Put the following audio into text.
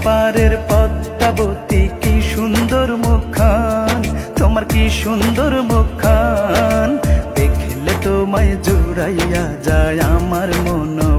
পারের পদ্মাবতী কি সুন্দর মুখখান, তোমার কি সুন্দর মুখখান। দেখলে তোমায় জুড়াইয়া যায় আমার মন